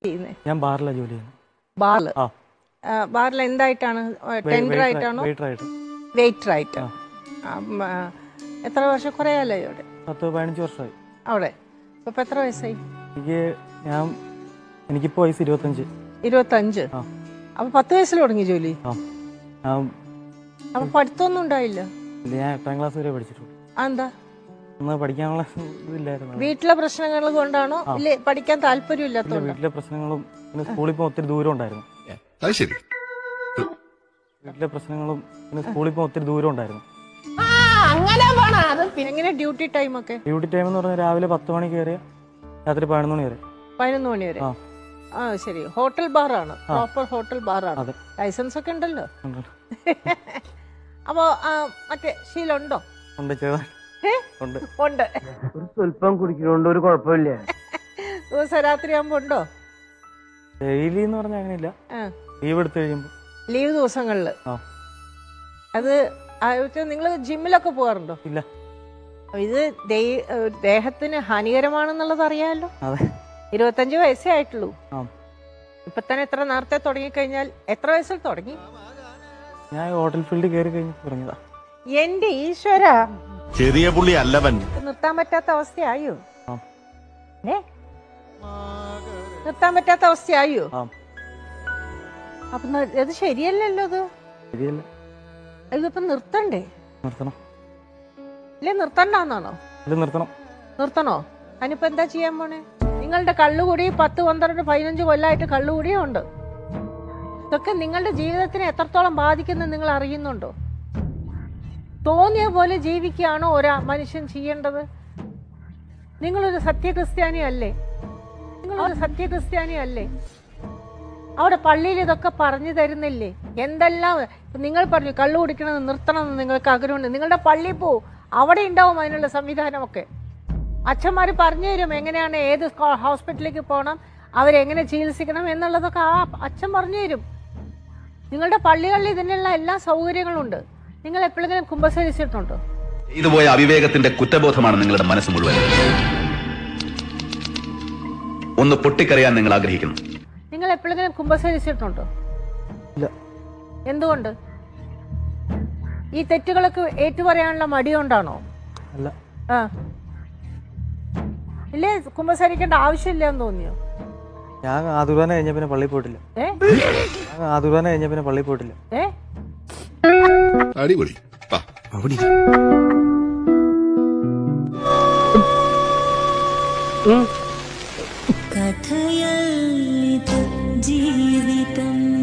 ഞാൻ ബാറിലാ ജോലി ചെയ്യുന്നത്. ബാറിൽ ബാറിൽ എന്തായിട്ടാണ്? ടെൻഡർ ആയിട്ടാണോ? വെയിറ്റർ ആയിട്ട്. എത്ര വർഷം? കുറേ അല്ലേ അവിടെ? 10-15 വർഷമായി അവിടെ. ഇപ്പൊ എത്ര വയസ്സായി? എനിക്കിപ്പോ വയസ്സ് 25. 25. അപ്പൊ 10 വയസ്സിൽ തുടങ്ങി ജോലി? അപ്പൊ പഠിത്തമൊന്നും ഉണ്ടായില്ല? ഞാൻ 8ാം ക്ലാസ് വരെ പഠിച്ചിട്ടുള്ളൂ. എന്താ പഠിക്കാനുള്ള ഇതില്ലായിരുന്നു. വീട്ടിലെ പ്രശ്നങ്ങൾ കൊണ്ടാണോ? ഇല്ലേ, പഠിക്കാൻ താല്പര്യമില്ലാത്തതുകൊണ്ട്? വീട്ടിലെ പ്രശ്നങ്ങളും പിന്നെ സ്കൂളിൽ പോകാൻ ഒത്തിരി ദൂരം ഉണ്ടായിരുന്നു. വീട്ടിലെ പ്രശ്നങ്ങളും പിന്നെ സ്കൂളിൽ പോകാൻ ഒത്തിരി ദൂരം ഉണ്ടായിരുന്നു. എങ്ങനെ ഡ്യൂട്ടി ടൈം ഒക്കെ? ഡ്യൂട്ടി ടൈം എന്ന് പറഞ്ഞാൽ രാവിലെ 10 മണിക്ക് കയറിയ രാത്രി 11 മണി വരെ. 11 മണി വരെ. ശരി. ഹോട്ടൽ ബാറാണ്? പ്രോപ്പർ ഹോട്ടൽ ബാറാണ്. ലൈസൻസ് ഒക്കെ ഉണ്ടല്ലോ. അപ്പോ മറ്റേ ശീലമുണ്ടോ? ഉണ്ട്. സ്വല്പം കുടിക്കുന്നുണ്ട്, ഒരു കുഴപ്പമില്ല. ദിവസം രാത്രി ആകുമ്പോ ഉണ്ടോ? ഡെയിലി എന്ന് പറഞ്ഞാൽ അങ്ങനെയില്ല. ലീവ് എടുത്തു കഴിയുമ്പോ. ലീവ് ദിവസങ്ങളില്. അത് നിങ്ങൾ ജിമ്മിലൊക്കെ പോകാറുണ്ടോ? ഇല്ല. ഇത് ദേഹത്തിന് ഹാനികരമാണെന്നുള്ളത് അറിയാമല്ലോ. 25 വയസ്സേ ആയിട്ടുള്ളൂ. ഇപ്പൊ തന്നെ എത്ര നേരത്തെ തുടങ്ങിക്കഴിഞ്ഞാൽ എത്ര വയസ്സിൽ തുടങ്ങി? ഞാൻ ഹോട്ടൽ ഫീൽഡിൽ കയറി കഴിഞ്ഞ് തുടങ്ങിയതാ. എന്റെ ഈശ്വര, ചെറിയ പുള്ളി അല്ലവൻ. നിർത്താൻ പറ്റാത്ത അവസ്ഥയായോ? നിർത്താൻ പറ്റാത്ത അവസ്ഥയായോ? അപ്പൊ അത് ശരിയല്ലല്ലോ. ഇതിപ്പോ നിർത്തണ്ടേ? ഇല്ലേ, നിർത്തണ്ടാന്നാണോ? നിർത്തണോ? അതിനിപ്പോ എന്താ ചെയ്യാൻ പോണേ? നിങ്ങളുടെ കള്ളുകൂടി 10, 12, 15 കൊല്ലമായിട്ട് കള്ളുകൂടിയും ഉണ്ട്. ഇതൊക്കെ നിങ്ങളുടെ ജീവിതത്തിനെ എത്രത്തോളം ബാധിക്കുന്നത് നിങ്ങൾ അറിയുന്നുണ്ടോ? തോന്നിയ പോലെ ജീവിക്കുകയാണോ മനുഷ്യൻ ചെയ്യേണ്ടത്? നിങ്ങളൊരു സത്യക്രിസ്ത്യാനി അല്ലേ? അവിടെ പള്ളിയിൽ ഇതൊക്കെ പറഞ്ഞു തരുന്നില്ലേ? എന്തെല്ലാം നിങ്ങൾ പറഞ്ഞു കള്ളു കുടിക്കണമെന്ന് നിർത്തണമെന്ന് നിങ്ങൾക്ക് ആഗ്രഹമുണ്ട്. നിങ്ങളുടെ പള്ളിയിൽ പോവും, അവിടെ ഉണ്ടാവും അതിനുള്ള സംവിധാനമൊക്കെ. അച്ഛന്മാർ പറഞ്ഞു തരും എങ്ങനെയാണ്, ഏത് ഹോസ്പിറ്റലിലേക്ക് പോകണം, അവരെങ്ങനെ ചികിത്സിക്കണം എന്നുള്ളതൊക്കെ അച്ഛൻ പറഞ്ഞു തരും. നിങ്ങളുടെ പള്ളികളിൽ ഇതിനുള്ള എല്ലാ സൗകര്യങ്ങളുണ്ട്. നിങ്ങൾ എപ്പോഴെങ്കിലും കുമ്പസരിച്ചിട്ടുണ്ടോ? ഇതുപോയ അവിവേകത്തിന്റെ കുറ്റബോധമാണ് നിങ്ങളുടെ മനസ്സ് മുഴുവൻ. ഒന്ന് പൊട്ടിക്കറിയാൻ നിങ്ങൾ ആഗ്രഹിക്കുന്നു. നിങ്ങൾ എപ്പോഴെങ്കിലും കുമ്പസരിച്ചിട്ടുണ്ടോ? ഇല്ല. എന്തുകൊണ്ട്? ഈ തെറ്റുകളൊക്കെ ഏറ്റുപറയാനുള്ള മടികൊണ്ടാണോ? അല്ല. ഇല്ലേ, കുമ്പസരിക്കേണ്ട ആവശ്യമില്ല എന്ന് തോന്നിയോ? ഞാൻ ആതുരാന കഴിഞ്ഞ പിന്നെ പള്ളിയിൽ പോയിട്ടില്ല. അടിപൊളി. കഥയല്ലിതു ജീവിതം.